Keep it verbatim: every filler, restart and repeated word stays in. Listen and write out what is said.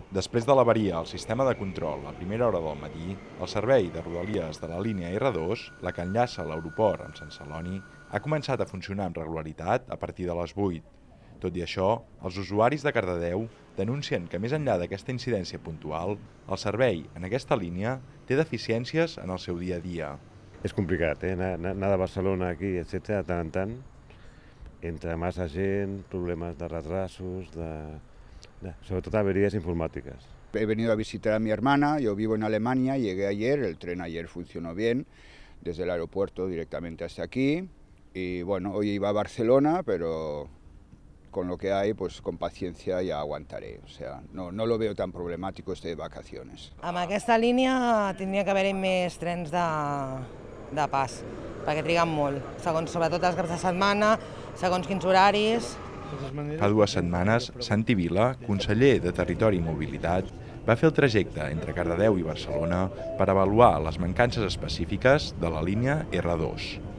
Després de l'avaria al sistema de control a primera hora del matí, el servei de rodalies de la línia erre dos, la que enllaça l'aeroport amb Sant Celoni, ha començat a funcionar amb regularitat a partir de les vuit. Tot i això, els usuaris de Cardedeu denuncien que més enllà d'aquesta incidència puntual, el servei en aquesta línia té deficiències en el seu dia a dia. És complicat, eh? anar, anar de Barcelona aquí, etcètera, de tant en tant, entre massa gent, problemes de retrasos, de, de, sobretot averías informáticas. He venido a visitar a mi hermana, yo vivo en Alemania, llegué ayer, el tren ayer funcionó bien, desde el aeropuerto directamente hasta aquí, y bueno, hoy iba a Barcelona, pero con lo que hay, pues con paciencia ya aguantaré, o sea, no, no lo veo tan problemático este de vacaciones. Amb aquesta línia tindria que haver-hi més trens de, de pas, perquè triguen molt, segons, sobretot els caps de setmana, segons quins horaris. Fa dues setmanes, Santi Vila, conseller de Territori i Mobilitat, va fer el trajecte entre Cardedeu i Barcelona per avaluar les mancances específiques de la línia erre dos.